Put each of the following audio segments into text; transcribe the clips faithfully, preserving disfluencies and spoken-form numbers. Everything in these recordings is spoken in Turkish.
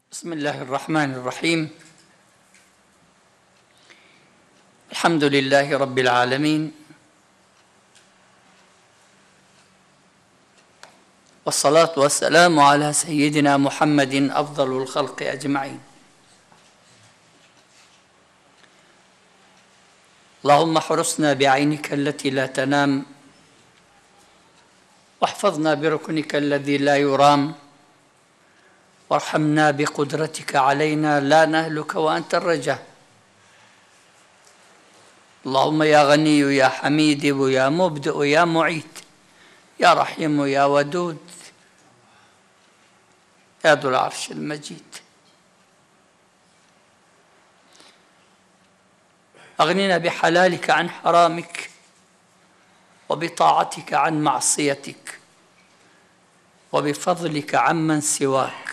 بسم الله الرحمن الرحيم. الحمد لله رب العالمين، والصلاة والسلام على سيدنا محمد أفضل الخلق أجمعين. اللهم احرسنا بعينك التي لا تنام، واحفظنا بركنك الذي لا يرام، وارحمنا بقدرتك علينا لا نهلك وأنت الرجاء. اللهم يا غني يا حميد يا مبدئ يا معيد يا رحيم يا ودود يا ذو العرش المجيد، أغننا بحلالك عن حرامك، وبطاعتك عن معصيتك، وبفضلك عمن سواك.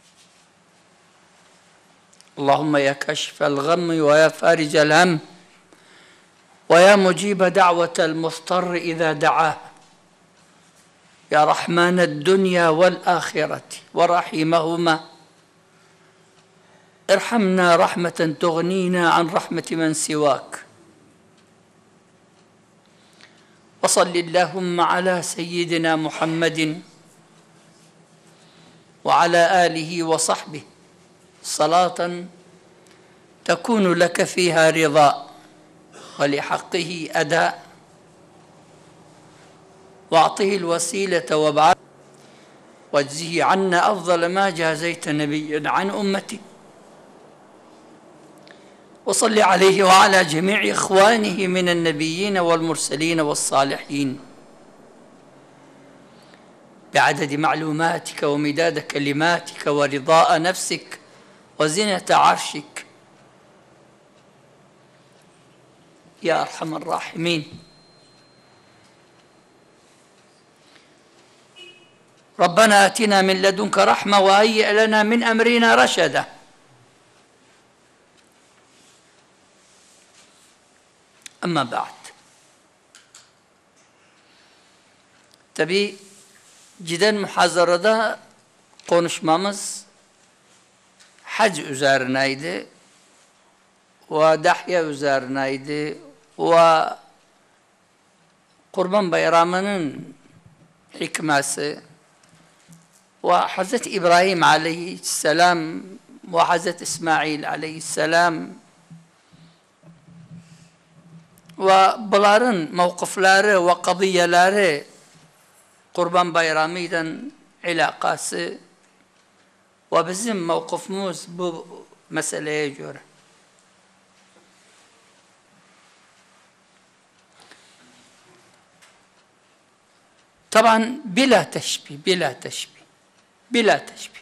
اللهم يا كاشف الغم ويا فارج الهم ويا مجيب دعوة المضطر إذا دعاه، يا رحمن الدنيا والآخرة ورحيمهما، ارحمنا رحمة تغنينا عن رحمة من سواك. وصل اللهم على سيدنا محمد وعلى آله وصحبه صلاة تكون لك فيها رضا ولحقه أداء، واعطه الوسيلة وابعث، واجزه عنا أفضل ما جازيت نبيا عن أمته. وصل عليه وعلى جميع إخوانه من النبيين والمرسلين والصالحين بعدد معلوماتك ومداد كلماتك ورضاء نفسك وزنة عرشك يا أرحم الراحمين. ربنا آتنا من لدنك رحمة وهيئ لنا من أمرنا رشدا. Ama ba'd. Tabi giden muhazarada konuşmamız hac üzerineydi ve dahya üzerineydi ve Kurban Bayramı'nın hikmesi ve Hazreti İbrahim aleyhisselam ve Hazreti İsmail aleyhisselam ve bunların mevkifleri ve kadiyeleri Kurban Bayramı'yla ilakası ve bizim mevkifimiz bu meseleye göre. Taban bila teşbih, bila teşbih, bila teşbih.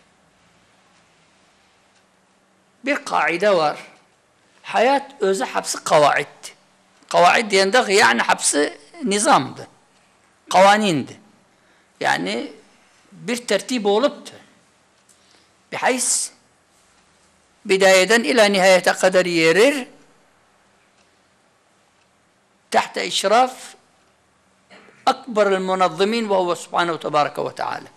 Bir kaide var. Hayat özü hapsi kavaiddi. Kavaid diyende yani hapsi nizamdı, kavanindi. Yani bir tertip oluptu. Bihayis bidayeden ila nihayete kadar yerir, tahta işraf akbaril munazzimin ve huve subhanahu tebareke ve teala.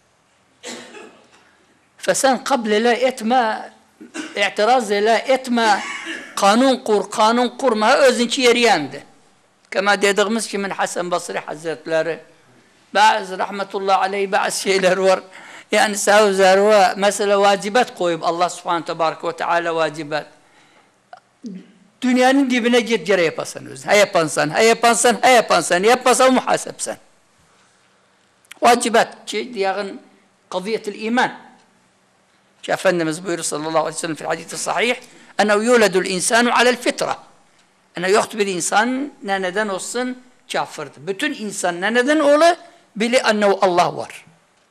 Fesen kable la etme, i'tiraz la etme, kanun kur, kanun kurma özünki yeriyendi. Kama dediğimiz ki min Hasan Basri Hazretleri, bazı rahmetullahi aleyhi bazı şeyler var. Yani sağ ve mesela vacibat koyup Allah subhanahu tebareke ve teala vacibat. Dünyanın dibine git gere yapasan özün. Ha yapansan, ha yapansan, ha yapansan, yapasan muhasebsen. Vacibat ki diyağın kadiyetil iman. Ki Efendimiz buyuruyor sallallahu aleyhi ve sellem fil hadisi sahih, أنه يولد الإنسان على الفطرة. أنه yoktu bir insan ne neden olsun kafirdir. Bütün insan ne neden olur? Bili annehu Allah var.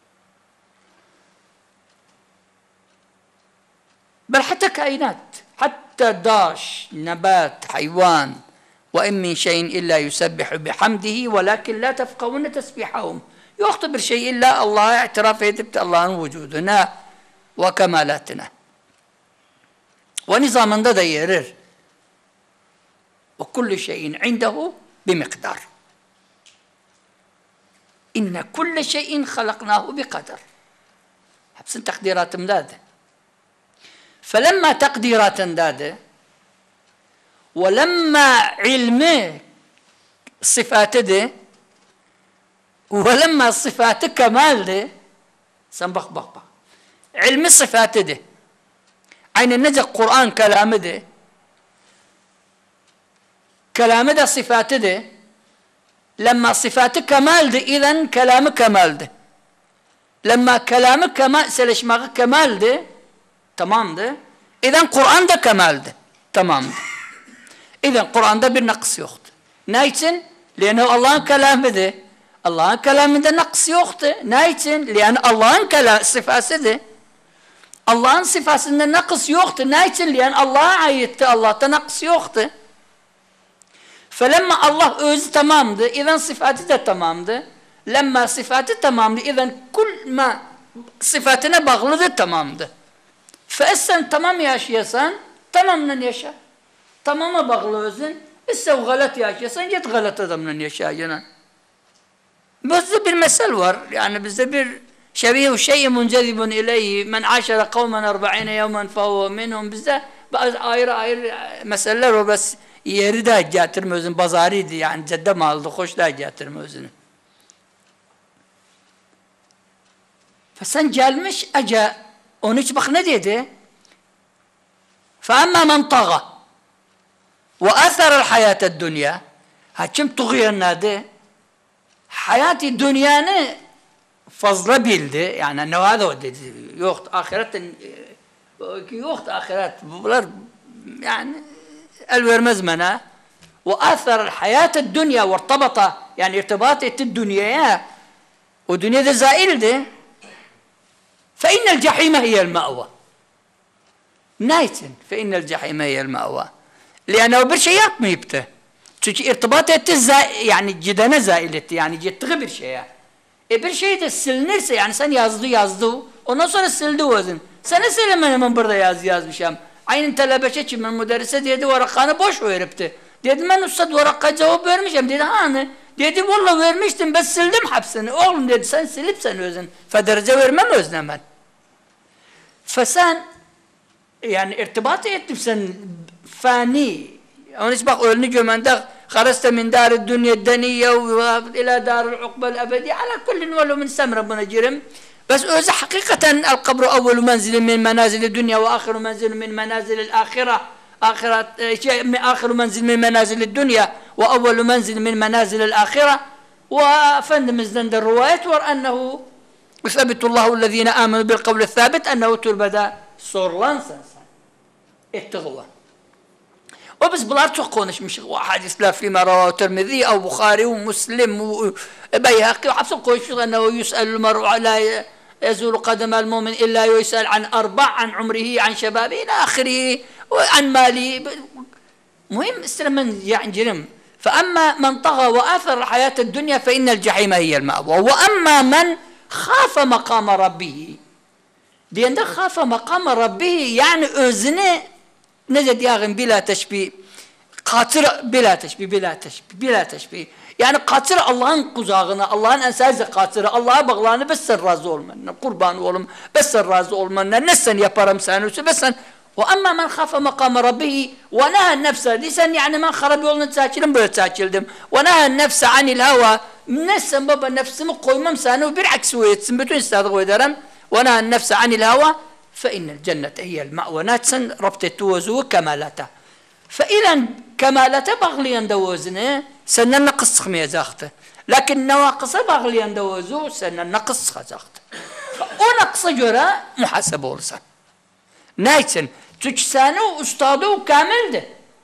Bel hatta kainat, hatta daş, nebat, hayvan ve in min şeyin illa yusabbihu bihamdihi velakin la tefkavune tesbihahum. Yoktu bir şey illa Allah'a itiraf edip de Allah'ın vücuduna ve kemalatına. Ve nizamında da yerir. Ve kullu şeyin indehu bimiqdar. İnne kulle şeyin halaknahu biqadar. Hepsinin takdiratımdadır. فلما تقديرات داده ولما علمه صفات ده ولما صفات كمال ده سنبخ بخ بخ علم الصفات ده عين النجا القرآن كلام ده كلام ده صفات ده لما صفات كمال ده إذن كلام كمال ده لما كلام كمال سلش ما كمال ده تمام ده إذن قرآن ده كمال ده تمام ده إذن قرآن ده بالنقص يخت نايتن لأنه الله كلام ده الله كلام ده نقص يخت نايتن لأن الله كلام صفات ده الله صفات إن النقص يخت نايتن لأن الله عيت الله تنقص يخت فلما الله أوز تمام ده إذا صفاته ده تمام ده لما صفاته تمام ده إذا كل ما صفاتنا بغلظ تمام ده فإسن تمام ياشيسان تمام من يشاء تمام بغلوزن إسا غلط ياشيسان جت غلط من يشاء جنا بس بالمثل ور يعني بالزبر شبيه شيء منجذب إليه من عاشر قوما أربعين يوما فهو منهم بالذات بعض آير آير مسألة بس يريده جاتر موزن بازاري دي يعني جدة مالده خوش ده جاتر موزن فسن جالمش أجا ونش بخنا ديده فأما من طغى وأثر الحياة الدنيا هاتشم طغي النادي حياة الدنيا نه فضل بيلده يعني أنه هذا يوخت آخرات يوخت آخرات يعني الورمزمنة وأثر الحياة الدنيا وارتبط يعني ارتباطة الدنيا والدنيا ده زائل ده فإن الجحيم هي المأوى نايتن فإن الجحيم هي المأوى لأنه برشيات ميبته تشي ارتباطة الزائل يعني جدنا زائلة يعني جت غبر شيء برشيء السلنرس يعني سن يازدو يازدو ونصر السلدو وزن سنة سلمنا من برضه ياز ياز بشام عين انت لبشتش من المدرسة ديدي ورقانة بوش ويربته ديدي من أستاذ ورقة جواب ورمشم ديدي هانا ديدي والله ورمشتم بس سلدم حبسن أغلم ديدي سن سلبسن وزن فدرجة ورمم وزن من فسان يعني ارتباطي يتبسن فاني ونسبق أقول نجو من دغ خرجت من دار الدنيا الدنية وإلى دار العقبة الأبدية على كل ولو من سم ربنا جرم بس إذا حقيقة القبر أول منزل من منازل الدنيا وآخر منزل من منازل الآخرة آخرة آخر منزل من منازل الدنيا وأول منزل من منازل الآخرة وفند مزدند الرواية وأنه يثبت الله الذين آمنوا بالقول الثابت أنه تربدا صورلان سنسان التغوى وبس بلا تقونش مش حديث لا فيما رواه الترمذي أو بخاري ومسلم وبيهقي وحفظ قويش أنه يسأل المرء لا يزول قدم المؤمن إلا يسأل عن أربع عن عمره عن شبابه إلى آخره وعن ماله مهم استلم يعني جرم فأما من طغى وآثر الحياة الدنيا فإن الجحيم هي المأوى وأما من خاف مقام ربه دي ده خاف مقام ربه يعني أذنه نجد ياغن بلا تشبيه قاتل بلا تشبيه بلا تشبيه بلا تشبيه يعني قاتل الله انقذاغنا الله انساز قاتل الله بغلانه بس الرازول من قربان ولم بس الرازول من نسن يا برمسان بس واما من خاف مقام ربه ونهى النفس لسان يعني من خرب يولنا تساكلم بتساكلدم ونهى النفس عن الهوى نسن بابا النفس مقوي ممسانه بالعكس ويتسمبتون استاذ درم ونهى النفس عن الهوى فإن الجنة هي المأوى ناتسن ربطة وزو كمالته فإذا كمالته بغليا دوزنه سنن نقص خمية زاخته لكن نواقص بغليا دوزو سنن نقص خزاخته ونقص جرا محاسبه لسان نايتسن تجسانه أستاذه كامل ده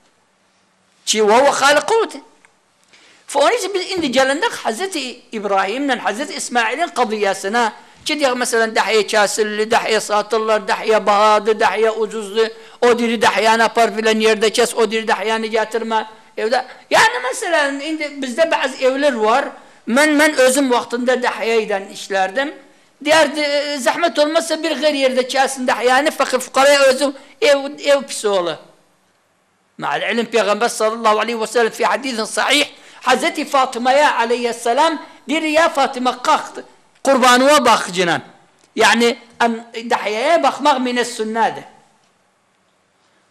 شي وهو خالقه ده فأنيس بالإندي جلندق حزت إبراهيم من حزت إسماعيل قضية سنة كده مثلا دحية كاسل دحية صات الله دحية بهاد دحية أجوز أودير دحيانا بارفلان يرد كاس أودير دحيانا جاتر ما يعني مثلا bizde bazı evler var men men özüm vaktinde dahiyeden işlerdim diğer zahmet olmazsa bir gayri yerde kasın dahiyani fakir fukaraya özüm ev ev psolu مع العلم Peygamber sallallahu aleyhi ve sellem في حديث صحيح Hazreti Fatıma'ya aleyhisselam dir ya Fatıma kalktı kurbanıma bak cinan yani dahiyeye bakmak mines sünnade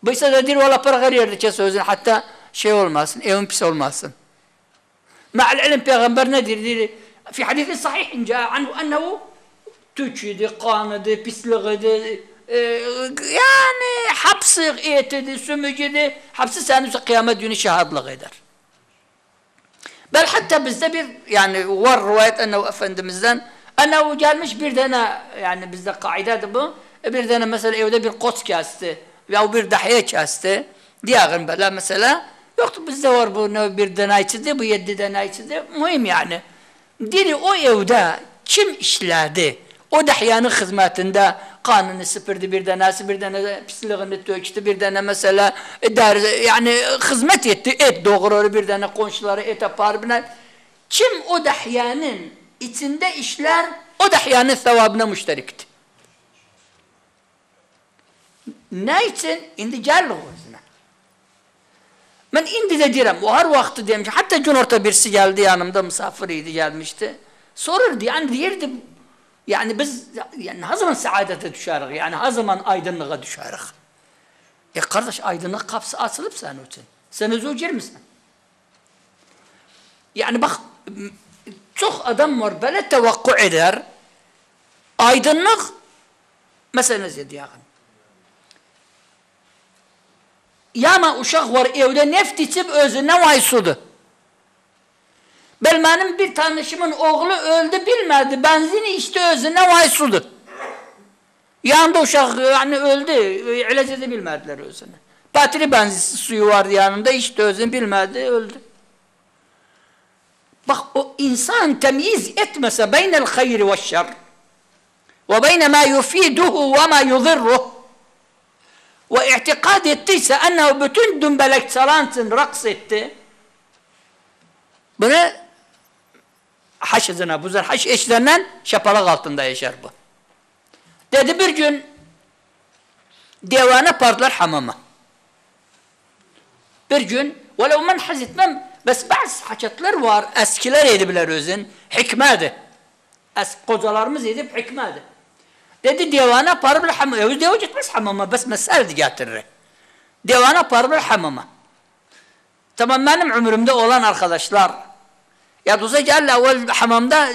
Buysa da dir valla para yerde kes sözün hatta şey olmasın, evin pis olmasın. Ma'al ilim peygamber nedir? Dir, fi hadisin sahihin ca anhu ennehu tüçüdü, kanıdı, pisliğiydi, e, yani hapsı etidi, sümücüdü, hapsı sen kıyamet günü şahadlık eder. Bel hatta bizde bir yani var rivayet ennehu efendimizden ennehu gelmiş bir tane yani bizde kaidedir bu. Bir tane mesela evde bir koç kesti veya bir dahiye kesti. Diğerin böyle mesela yoktu bizde var bu ne bir denayçıdı bu yedi denayçıdı. Mühim yani. Diri o evde kim işledi? O dahiyanın hizmetinde kanını süpürdü bir tane, bir tane pisliğini döktü, bir tane mesela der, yani hizmet etti, et doğurur bir tane komşuları et yapar. Kim o dahiyanın içinde işler, o dahiyanın sevabına müşterikti. Ne için? İndi gel gözüne. Ben indi de direm, o her vakti demiş, hatta gün orta birisi geldi yanımda, misafiriydi gelmişti. Sorurdu, yani diyerdi, yani biz, yani ne zaman saadete düşeriz, yani ne zaman aydınlığa düşeriz. E kardeş, aydınlık kapısı açılıp sen için. Sen özür misin? Yani bak, çok adam var, böyle tevakku eder, aydınlık, mesela ne diyeyim? Yama uşak var evde neft içip özüne vaysudu. Benim bir tanışımın oğlu öldü bilmedi. Benzini içti özüne vaysudu. Yanında uşak yani öldü. İlaç bilmediler özüne. Bateri benzin suyu vardı yanında içti özünü bilmedi öldü. Bak o insan temyiz etmese beynel hayri ve şer ve beyne ma yufiduhu ve ma yudhirruh ve i'tikad ettiyse ennehu bütün dümbelek salansın raks etti. Bunu haş izine buzar. Haş eşlerinden şapalak altında yaşar bu. Dedi bir gün devana parlar hamama. Bir gün velev men haz etmem bes bazı hakatlar var eskiler edibiler özün hikmedi. Es kocalarımız edip hikmedi. Dedi devana parlar hamama. Yavuz devu gitmez hamama bes mesele getirir. Devana parlar hamama. Tamam benim ömrümde olan arkadaşlar ya doza gel evvel hamamda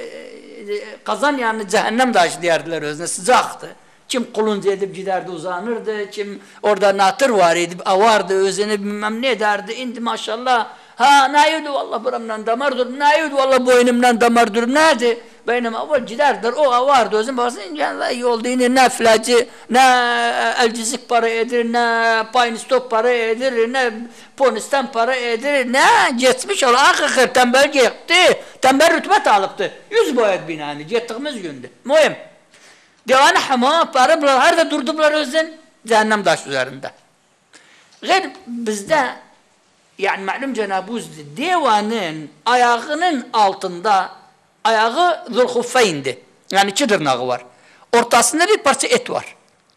kazan yani cehennem daşı diyerdiler özüne sıcaktı. Kim kulunca edip giderdi uzanırdı, kim orada natır var edip avardı özünü bilmem ne ederdi. İndi maşallah ha nayudu valla buramdan damar durum, nayudu valla boynumdan damar durum neydi? Benim avval giderdiler o avardı özün bakasın inşallah iyi oldu yine ne filacı, ne elcizik para edir, ne paynistop para edir, ne ponistan para edir, ne geçmiş ol akıkır tembel gitti, tembel rütbet alıptı. Yüz boyat binanı gittiğimiz gündü. Mühim. Devanı hamama para bular, her de durdular özün cehennem taş üzerinde. Gayr bizde yani malum Cenab-ı devanın ayağının altında ayağı zulhuffeyndi. Yani iki tırnağı var. Ortasında bir parça et var.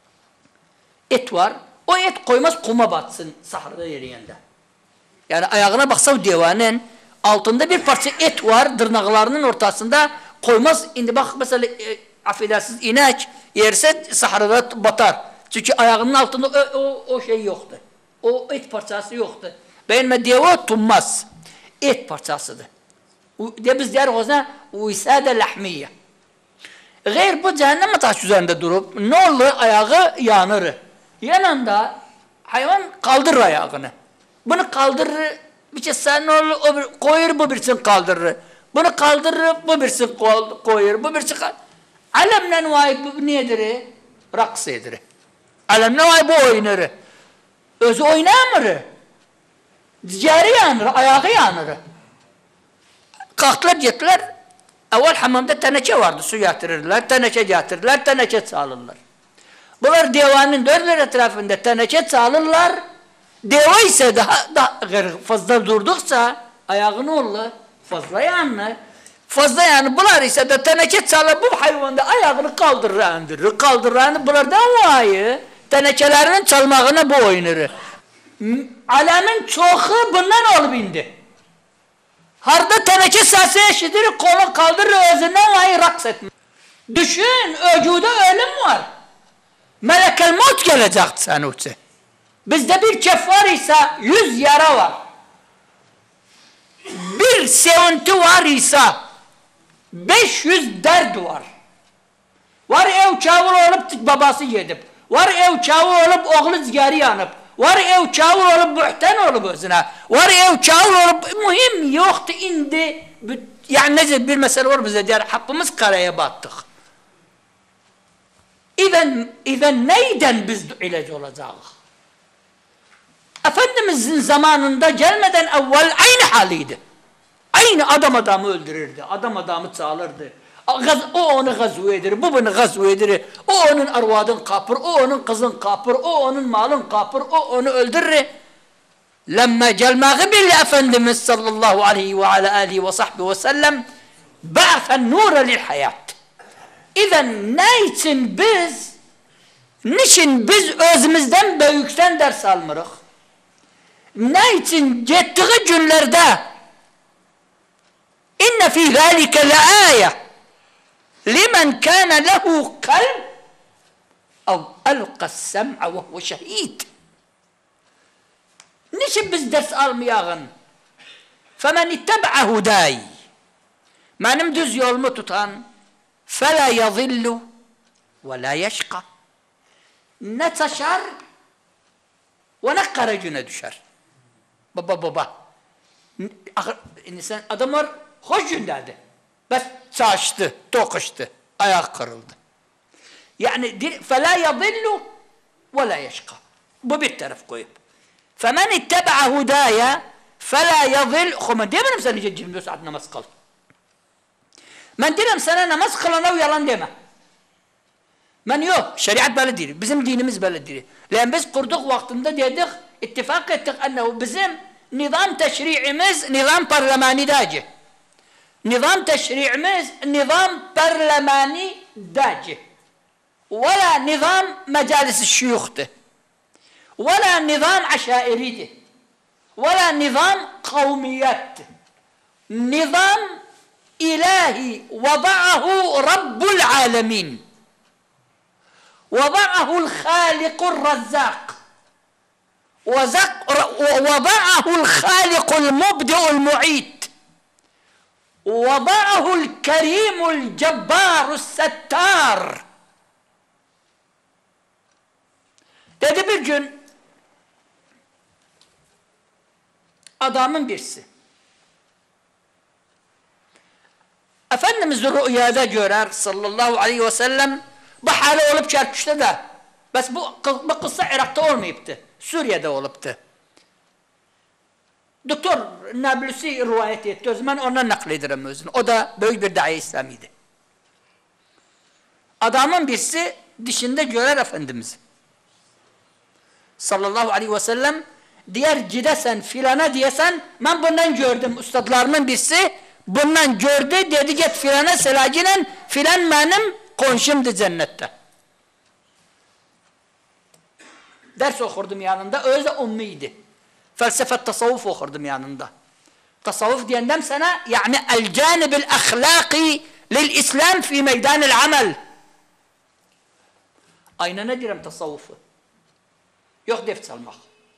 Et var. O et koymaz kuma batsın sahrada yerinde. Yani ayağına baksa devanın altında bir parça et var. Tırnaklarının ortasında koymaz. Şimdi bak mesela e, affedersiniz inek yerse sahrada batar. Çünkü ayağının altında o, o, o şey yoktu. O et parçası yoktu. Benim deva tummaz. Et parçasıdır. De biz diğer o uysade lahmiye. Gayr bu cehennem taş üzerinde durup ne olur ayağı yanır. Yanında hayvan kaldırır ayağını. Bunu kaldırır. Bir şey sen ne olur koyur bu birisini kaldırır. Bunu kaldırır bu birisini koyur. Bu birisini kaldırır. Alemden vay bu nedir? Raks edir. Alemden vay bu oynarı. Özü oynamır. Diyarı yanır, ayağı yanır. Kalktılar gittiler. Evvel hamamda teneke vardı. Su yatırırlar, teneke getirirler, teneke sağlarlar. Bunlar devanın dörtler etrafında teneke sağlarlar. Deva ise daha, daha fazla durdukça ayağı ne olur? Fazla yanır. Fazla yani bunlar ise de teneke sağlar bu hayvanda ayağını kaldırır, andırır, kaldırır. Bunlar da vayı tenekelerinin çalmağına bu oynarı. Alemin çoğu bundan olup indi. Harda teneke sesi eşidir, kolu kaldırır özünden vayı raks etme. Düşün, öcüde ölüm var. Melekel mut gelecekti sen uçu. Bizde bir kef var ise yüz yara var. Bir sevinti var ise beş yüz dert var. Var ev çavur olup babası yedip, var ev çavur olup oğlu zgari yanıp, var ev çavur olup buhtan olup özüne, var ev çavur olup mühim yoktu indi. Yani nece bir mesele var bize diğer hakkımız karaya battık. İven, İven neyden biz ilaç olacağız? Efendimizin zamanında gelmeden evvel aynı haliydi. Aynı adam adamı öldürürdü, adam adamı çağırırdı. O onu gazvu edir, bu bunu gazvu edir. O onun arvadın kapır, o onun kızın kapır, o onun malın kapır, o onu öldürür. Lemma gelmeği bile Efendimiz sallallahu aleyhi ve ala alihi ve sahbihi ve sellem ba'fen nura lil hayat. İzen ne için biz, niçin biz özümüzden büyükten ders almırıq? Ne için gittiği günlerde inne fi zâlike le âye limen kâne lehu kalb ev elqas sem'a ve huve şehîd. Niçin biz ders almayağın? Femen itteba'a hudây. Benim düz yolumu tutan felâ yazillu ve lâ yeşqa. Ne taşar ve ne kara güne düşer. Baba baba. İnsan adam var hoş gündeydi. Bes saçtı, tokuştu, ayak kırıldı. Yani فَلَا يَضِلُّ وَلَا يَشْقَى. Bu bir taraf koyup. فَمَنْ اِتَّبَعَ هُدَايَ فَلَا يَضِلُّ. Ama demiyorum sana yirmi saat namaz kıl. Ben diyorum sana namaz kılana yalan deme. Ben yok. Şeriat böyle değil. Bizim dinimiz böyle değil. Lan biz kurduk vaktinde dedik, ittifak ettik ennehu bizim nizam teşri'imiz nizam parlameni dacı. Nizam teşri'imiz nizam parlameni dacı. Vela nizam mecalis-i şuyuhtu. Vela nizam aşairiydi. Vela nizam kavmiyetti. Nizam ilahi vada'ahu Rabbul alemin. وضعه الخالق الرزاق وضعه الخالق المبدئ المعيد وضعه الكريم الجبار الستار. Dedi bir gün adamın birisi Efendimiz'i rüyada görer sallallahu aleyhi ve sellem. Bu hali olup çarpıştı da. Bes bu, bu kıssa Irak'ta olmayıptı. Suriye'de oluptu. Doktor Nablusi rivayet etti. O zaman ondan nakledirim özünü. O da büyük bir dahi İslamiydi. Adamın birisi dişinde görer Efendimiz sallallahu aleyhi ve sellem diğer gidesen filana diyesen ben bundan gördüm. Üstadlarımın birisi bundan gördü dedi git filana selacinen filan benim konşumdu cennette. Ders okurdum yanında. Öyle ummiydi. Felsefet tasavvuf okurdum yanında. Tasavvuf diyendem sana yani el canibil ahlaki lil İslam fi meydanil amel. Aynen ne diyorum tasavvufu? Yok def çalmak.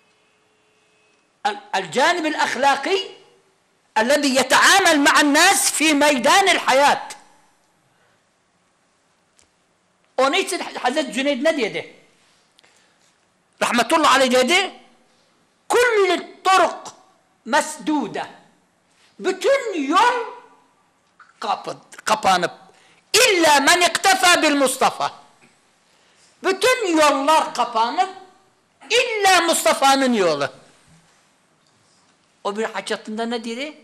El canibil ahlaki الذي يتعامل مع الناس في ميدان الحياة. Onun için Hazreti Cüneyd ne dedi? Rahmetullah aleyh dedi, kulli turuk mesdude. Bütün yol kapı, kapanıp, illa men iktefa bil Mustafa. Bütün yollar kapanıp, illa Mustafa'nın yolu. O bir hacatında ne dedi?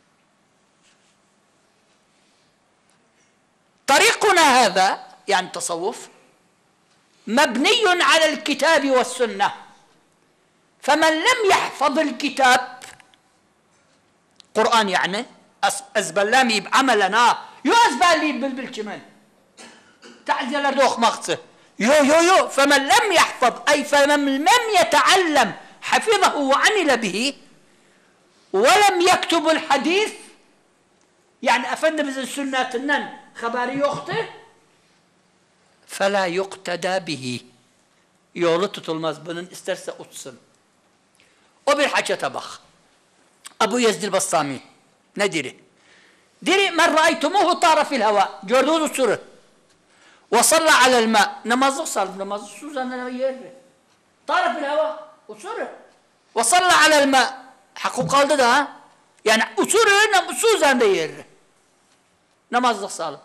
Tarikuna hâzâ yani tasavvuf mebniyyun alel kitabi ve sünne femen lem yahfazıl kitab Kur'an yani ezberlemeyip amelena yo ezberleyip bilbil kimin taziyelerde okumaktı yo yo yo femen lem yahfaz ay femen lem yeteallem hafizahu ve amile bihi ve lem yektubul hadis yani Efendimizin sünnetinden haberi yoktu فَلَا يُقْتَدَى بِهِ yolu tutulmaz bunun, isterse uçsun. O bir hacete bak. Ebu Yezdil Bastami ne diri? Diri men ra'aytumuhu tara fil hava. Gördüğünüz uçuru. Ve salla alel ma. Namazlık salıb, namazı su üzerinde yerdi. Tara fil hava. Uçuru. Ve salla alel ma. Hakkı kaldı da ha. Yani uçuru su üzerinde yerdi. Namazlık salıb.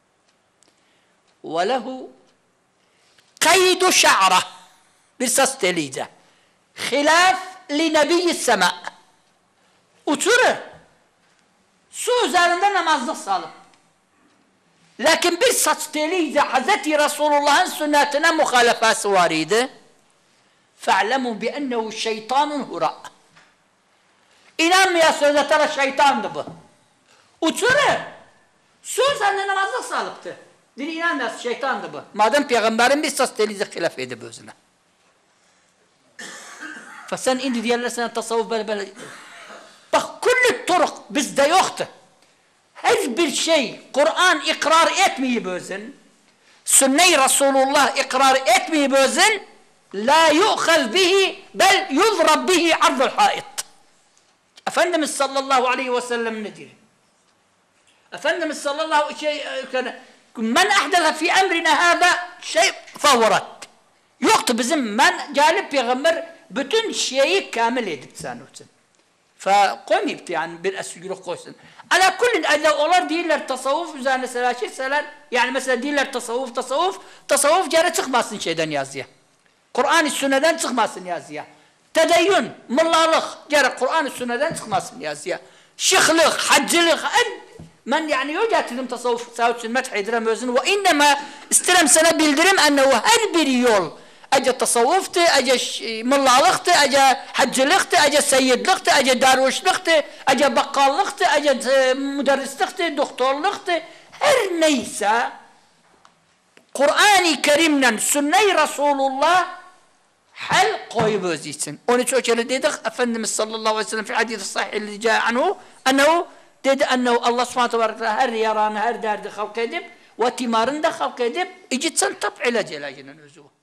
Ve lehu kaydu şa'ra. Bir ses teliydi. Hilaf li nebiyyis sema. Uçuru. Su üzerinde namazlık salıb. Lakin bir saç teliydi. Hazreti Resulullah'ın sünnetine muhalefası var idi. Fe'lemû bi'ennehu şeytanun hura. İnanmayasınız da şeytandı bu. Uçuru. Su üzerinde namazlık salıbdı. Dili inanmayasınız şeytandı bu. Madem peygamberin bir saç teliydi hilaf edip özüne. Sen indi diyorlar sana tasavvuf böyle böyle. Bak kulli turuk bizde yoktu. Her bir şey Kur'an ikrar etmeyip özün, sünne-i Resulullah ikrar etmeyip özün, la yu'khaz bihi bel yuzrab bihi ardul hait. Efendimiz sallallahu aleyhi ve sellem ne diyor? Efendimiz sallallahu aleyhi ve sellem men ahdese fi emrina hâzâ şey favrat. Yoktu bizim men gelip peygamber bütün şeyi kamil edip sen için. Fa-koymayıp yani bir esgürlük koysun. Ala kullin eğer onlar değiller tasavvuf üzerine selaşirseler, yani mesela değiller tasavvuf tasavvuf, tasavvuf geri çıkmasın şeyden yazıya. Kur'an-ı Sünne'den çıkmasın yazıya. Tedeyyün, mullalık geri Kur'an-ı Sünne'den çıkmasın yazıya. Şıklık, haccılık, ben yani yok getirdim tasavvuf sahip meth edirem özünü ve innema istirem sana bildirim ennehu her bir yol Ece tasavvuftu, ece mullalıktı, ece haccılıktı, ece seyyidlikti, ece darvişlikti, ece bakkallıktı, ece müderrislikti, doktorluktu. Her neyse Kur'an-ı Kerim'den sünne-i Resulullah hal koyup özü için. Onun için o kere dedik Efendimiz sallallahu aleyhi ve sellem fi hadis-i sahih rica anhu ennehu dedi ennehu Allah subhanahu ve her yaranı her derdi halk edip ve timarını da halk edip icitsen tab ile celacının özü.